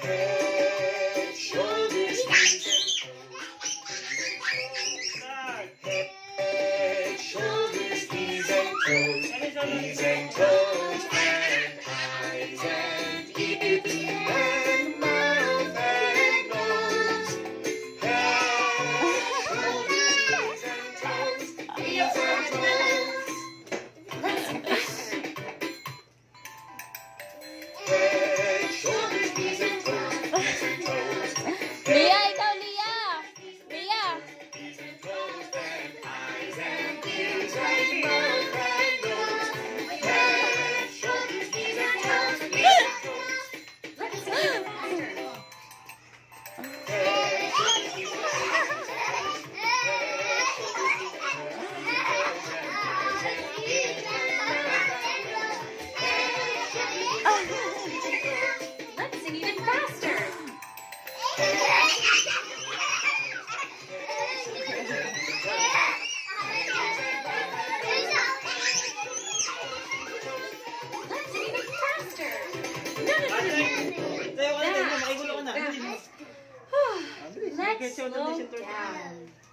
Head, shoulders, knees, head, shoulders, knees and toes, knees and toes, and eyes and ears, and mouth and nose. Head, shoulders, knees and toes, knees and toes. Head, shoulders, knees and toes, knees and toes. Lia, ikaw Lia! Lia! Knees and toes, and eyes and ears, and mouth and nose. Head, shoulders, knees and toes, knees and toes. Let's see it faster. Head, shoulders, knees and toes, Let's sing even faster. Let's sing even faster. No, no, no, no. Let's slow down.